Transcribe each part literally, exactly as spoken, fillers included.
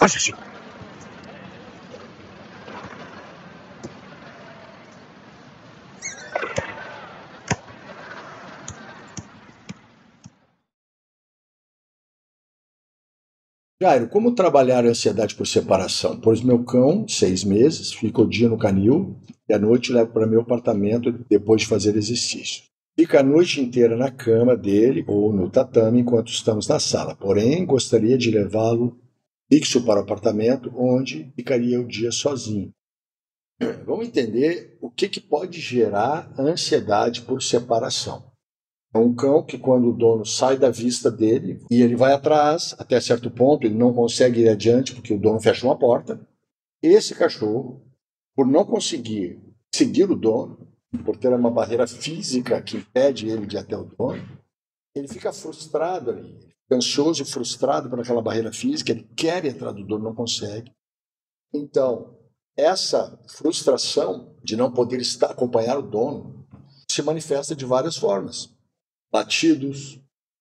Faz assim. Jairo, como trabalhar a ansiedade por separação? Pois meu cão, seis meses, fica o dia no canil e à noite levo para meu apartamento depois de fazer exercício. Fica a noite inteira na cama dele ou no tatame enquanto estamos na sala. Porém, gostaria de levá-lo fixo para o apartamento onde ficaria o dia sozinho. Vamos entender o que, que pode gerar ansiedade por separação. É um cão que, quando o dono sai da vista dele e ele vai atrás, até certo ponto, ele não consegue ir adiante porque o dono fecha uma porta. Esse cachorro, por não conseguir seguir o dono, por ter uma barreira física que impede ele de ir até o dono, ele fica frustrado ali, ansioso e frustrado por aquela barreira física, ele quer entrar do dono, não consegue. Então, essa frustração de não poder estar, acompanhar o dono se manifesta de várias formas. Latidos,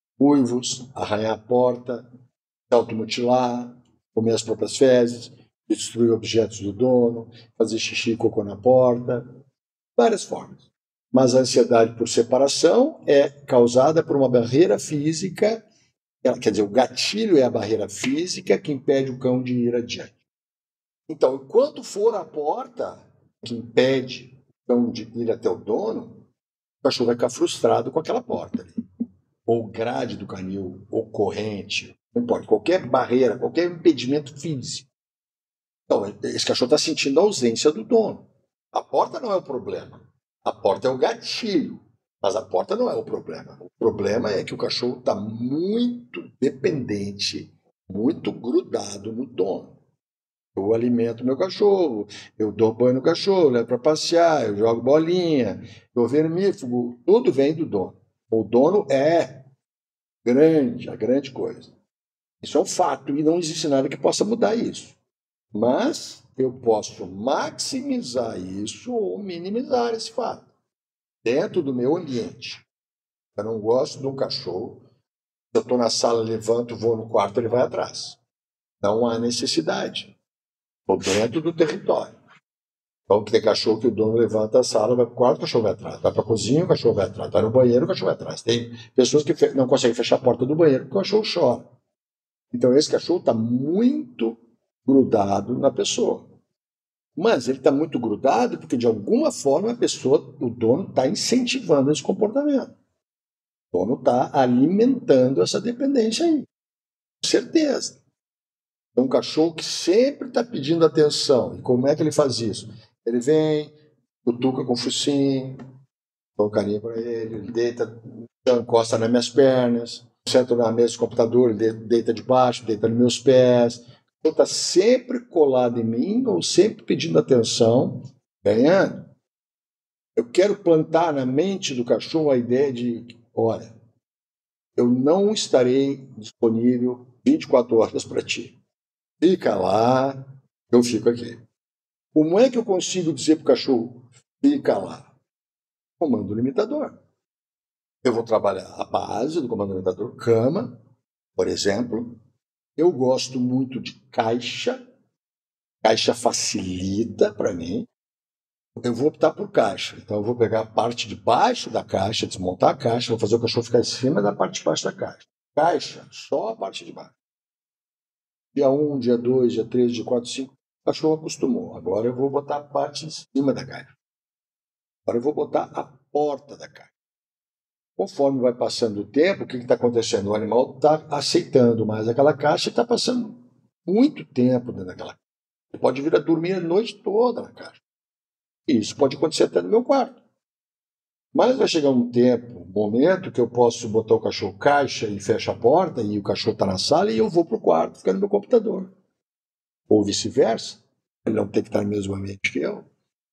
uivos, arranhar a porta, se automutilar, comer as próprias fezes, destruir objetos do dono, fazer xixi e cocô na porta, várias formas. Mas a ansiedade por separação é causada por uma barreira física, quer dizer, o gatilho é a barreira física que impede o cão de ir adiante. Então, enquanto for a porta que impede o cão de ir até o dono, o cachorro vai ficar frustrado com aquela porta ali. Ou grade do canil, ou corrente, não importa, qualquer barreira, qualquer impedimento físico. Então, esse cachorro está sentindo a ausência do dono. A porta não é o problema. A porta é o gatilho, mas a porta não é o problema. O problema é que o cachorro está muito dependente, muito grudado no dono. Eu alimento meu cachorro, eu dou banho no cachorro, levo para passear, eu jogo bolinha, dou vermífugo, tudo vem do dono. O dono é grande, a grande coisa. Isso é um fato e não existe nada que possa mudar isso. Mas eu posso maximizar isso ou minimizar esse fato dentro do meu ambiente. Eu não gosto de um cachorro. Se eu estou na sala, levanto, vou no quarto, ele vai atrás. Não há necessidade. Estou dentro do território. Então, tem cachorro que o dono levanta a sala, vai para o quarto, o cachorro vai atrás. Vai para a cozinha, o cachorro vai atrás. Vai no banheiro, o cachorro vai atrás. Tem pessoas que não conseguem fechar a porta do banheiro porque o cachorro chora. Então, esse cachorro está muito grudado na pessoa. Mas ele está muito grudado porque, de alguma forma, a pessoa, o dono está incentivando esse comportamento. O dono está alimentando essa dependência aí. Com certeza. É um cachorro que sempre está pedindo atenção. E como é que ele faz isso? Ele vem, cutuca com o focinho, dou um carinho para ele, ele deita, encosta nas minhas pernas, senta na mesa do computador, ele deita debaixo, deita nos meus pés. Então está sempre colado em mim ou sempre pedindo atenção, ganhando. Eu quero plantar na mente do cachorro a ideia de, olha, eu não estarei disponível vinte e quatro horas para ti. Fica lá, eu fico aqui. Como é que eu consigo dizer para o cachorro, fica lá? Comando limitador. Eu vou trabalhar a base do comando limitador, cama, por exemplo. Eu gosto muito de caixa. Caixa facilita para mim. Eu vou optar por caixa. Então eu vou pegar a parte de baixo da caixa, desmontar a caixa, vou fazer o cachorro ficar em cima da parte de baixo da caixa. Caixa, só a parte de baixo. Dia um, dia dois, dia três, dia quatro, cinco, o cachorro acostumou. Agora eu vou botar a parte em cima da caixa. Agora eu vou botar a porta da caixa. Conforme vai passando o tempo, o que está acontecendo? O animal está aceitando mais aquela caixa e está passando muito tempo dentro daquela caixa. Ele pode vir a dormir a noite toda na caixa. E isso pode acontecer até no meu quarto. Mas vai chegar um tempo, um momento que eu posso botar o cachorro caixa e fecha a porta e o cachorro está na sala e eu vou para o quarto ficar no meu computador. Ou vice-versa. Ele não tem que estar no mesmo ambiente que eu.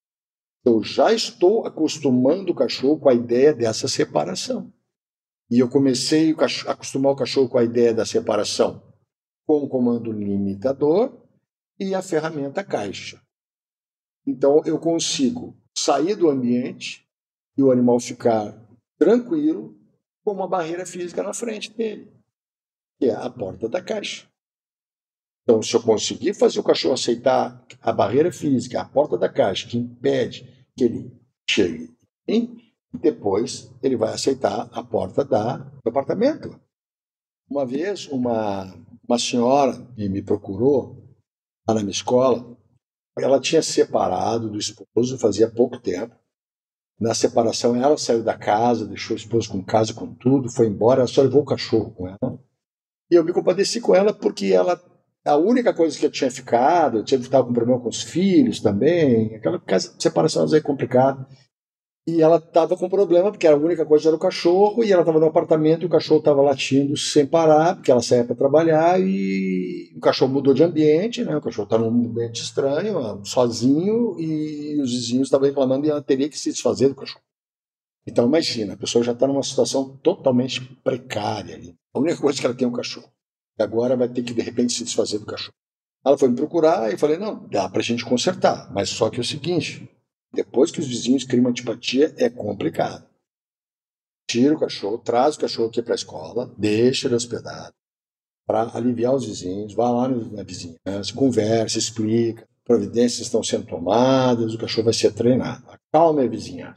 Eu já estou acostumando o cachorro com a ideia dessa separação. E eu comecei a acostumar o cachorro com a ideia da separação com o comando limitador e a ferramenta caixa. Então eu consigo sair do ambiente e o animal ficar tranquilo com uma barreira física na frente dele, que é a porta da caixa. Então, se eu conseguir fazer o cachorro aceitar a barreira física, a porta da caixa, que impede que ele chegue em mim, depois ele vai aceitar a porta da, do apartamento. Uma vez, uma, uma senhora me, me procurou lá na minha escola. Ela tinha separado do esposo fazia pouco tempo. Na separação, ela saiu da casa, deixou o esposo com casa, com tudo, foi embora, ela só levou o cachorro com ela. E eu me compadeci com ela porque ela, a única coisa que eu tinha ficado, eu tinha estava com problema com os filhos também, aquela casa de separação às vezes é complicada. E ela estava com problema, porque a única coisa era o cachorro, e ela estava no apartamento e o cachorro estava latindo sem parar, porque ela saía para trabalhar e o cachorro mudou de ambiente, né? O cachorro estava num ambiente estranho, sozinho, e os vizinhos estavam reclamando e ela teria que se desfazer do cachorro. Então imagina, a pessoa já está numa situação totalmente precária ali. A única coisa que ela tem é um cachorro. E agora vai ter que, de repente, se desfazer do cachorro. Ela foi me procurar e eu falei, não, dá para a gente consertar, mas só que é o seguinte, depois que os vizinhos criam uma antipatia, é complicado. Tira o cachorro, traz o cachorro aqui para a escola, deixa ele hospedado, para aliviar os vizinhos, vá lá na vizinhança, conversa, explica, providências estão sendo tomadas, o cachorro vai ser treinado. Acalma a vizinhança.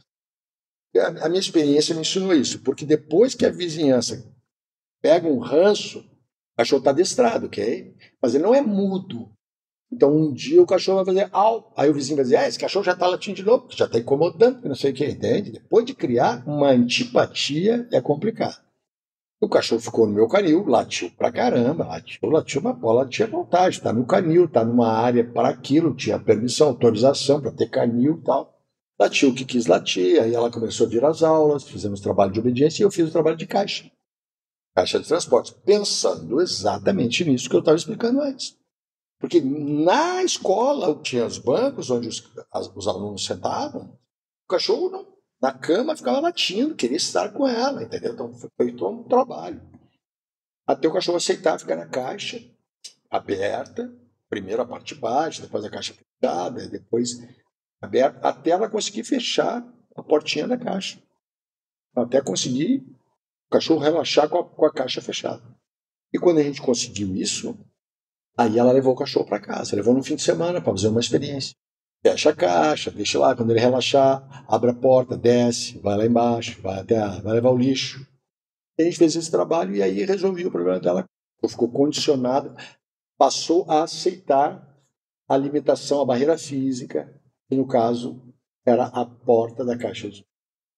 A minha experiência me ensinou isso, porque depois que a vizinhança pega um ranço, o cachorro está adestrado, ok? Mas ele não é mudo. Então, um dia o cachorro vai fazer au, aí o vizinho vai dizer, ah, esse cachorro já está latindo de novo, já está incomodando, não sei o que, entende? Depois de criar uma antipatia, é complicado. O cachorro ficou no meu canil, latiu pra caramba, latiu, latiu, mas bola tinha vontade, está no canil, está numa área para aquilo, tinha permissão, autorização para ter canil e tal. Latiu o que quis latir, aí ela começou a vir às aulas, fizemos trabalho de obediência e eu fiz o trabalho de caixa, caixa de transportes, pensando exatamente nisso que eu estava explicando antes. Porque na escola tinha os bancos onde os, os alunos sentavam, o cachorro não, na cama ficava latindo, queria estar com ela, entendeu? Então foi feito um trabalho. Até o cachorro aceitar ficar na caixa, aberta, primeiro a parte de baixo, depois a caixa fechada, depois aberta, até ela conseguir fechar a portinha da caixa. Até conseguir o cachorro relaxar com a, com a caixa fechada. E quando a gente conseguiu isso, aí ela levou o cachorro para casa, levou no fim de semana para fazer uma experiência. Fecha a caixa, deixa lá, quando ele relaxar, abre a porta, desce, vai lá embaixo, vai, até a, vai levar o lixo. E a gente fez esse trabalho e aí resolvi o problema dela. Ficou condicionada, passou a aceitar a limitação, a barreira física, que no caso era a porta da caixa de.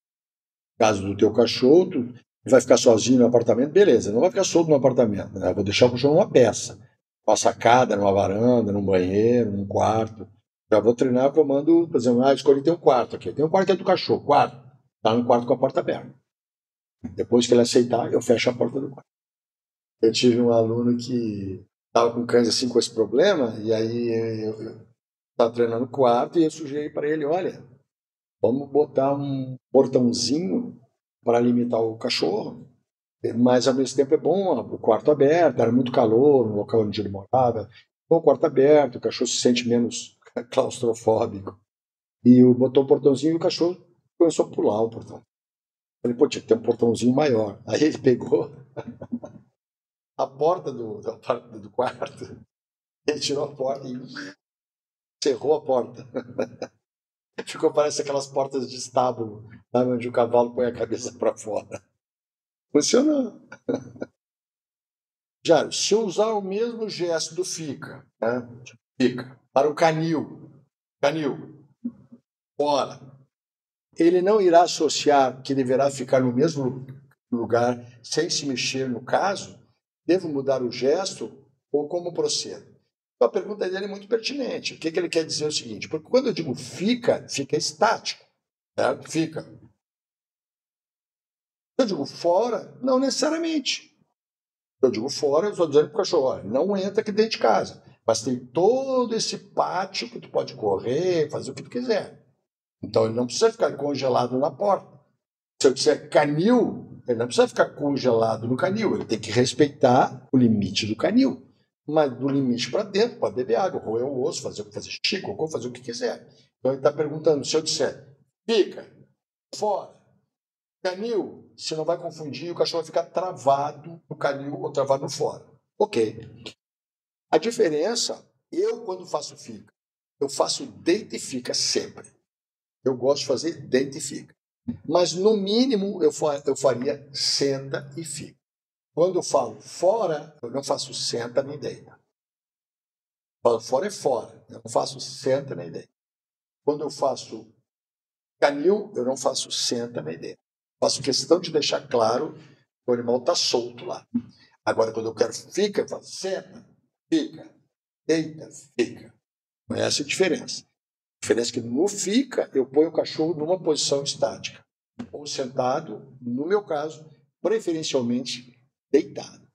No caso do teu cachorro, tu vai ficar sozinho no apartamento, beleza, não vai ficar solto no apartamento, né? Eu vou deixar o cachorro numa peça, numa sacada, numa varanda, num banheiro, num quarto. Já vou treinar o comando, por exemplo, ah, escolhi ter um quarto aqui. Tem um quarto que é do cachorro, quarto. Tá no quarto com a porta aberta. Depois que ele aceitar, eu fecho a porta do quarto. Eu tive um aluno que estava com cães assim com esse problema, e aí eu estava treinando no quarto e eu sugeri para ele, olha, vamos botar um portãozinho para limitar o cachorro, mas ao mesmo tempo é bom o quarto aberto, era muito calor no local onde ele morava, bom, o quarto aberto, o cachorro se sente menos claustrofóbico. E eu botou o portãozinho e o cachorro começou a pular o portão. Eu falei, pô, tinha que ter um portãozinho maior. Aí ele pegou a porta do, do, do quarto, ele tirou a porta e cerrou a porta. Ficou parece aquelas portas de estábulo, sabe, onde o cavalo põe a cabeça para fora. Funcionou. Já, se eu usar o mesmo gesto do fica, né? Fica, para o canil, canil, fora, ele não irá associar que deverá ficar no mesmo lugar sem se mexer no caso? Devo mudar o gesto ou como procedo? Então, a pergunta dele é muito pertinente. O que, que ele quer dizer é o seguinte, porque quando eu digo fica, fica estático, certo? Fica. Eu digo fora, não necessariamente. Eu digo fora, eu estou dizendo para o cachorro, olha, não entra aqui dentro de casa. Mas tem todo esse pátio que tu pode correr, fazer o que tu quiser. Então ele não precisa ficar congelado na porta. Se eu disser canil, ele não precisa ficar congelado no canil. Ele tem que respeitar o limite do canil. Mas do limite para dentro, pode beber água, roer o osso, fazer, fazer xixi, cocô, fazer o que quiser. Então ele está perguntando, se eu disser fica, fora, canil, você não vai confundir, o cachorro vai ficar travado no canil ou travado no fora. Ok. A diferença, eu quando faço fica, eu faço deita e fica sempre. Eu gosto de fazer deita e fica. Mas, no mínimo, eu faria senta e fica. Quando eu falo fora, eu não faço senta nem deita. Falo fora é fora, eu não faço senta nem deita. Quando eu faço canil, eu não faço senta nem deita. Faço questão de deixar claro que o animal está solto lá. Agora, quando eu quero fica, eu faço senta, fica, deita, fica. Não é essa a diferença. A diferença é que no fica, eu ponho o cachorro numa posição estática. Ou sentado, no meu caso, preferencialmente deitado.